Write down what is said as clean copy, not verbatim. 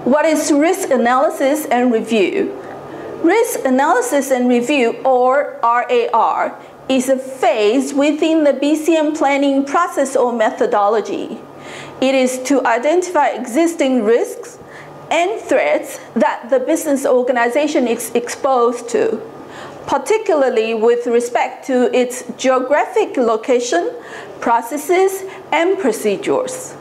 What is risk analysis and review? Risk analysis and review, or RAR, is a phase within the BCM planning process or methodology. It is to identify existing risks and threats that the business organization is exposed to, particularly with respect to its geographic location, processes, and procedures.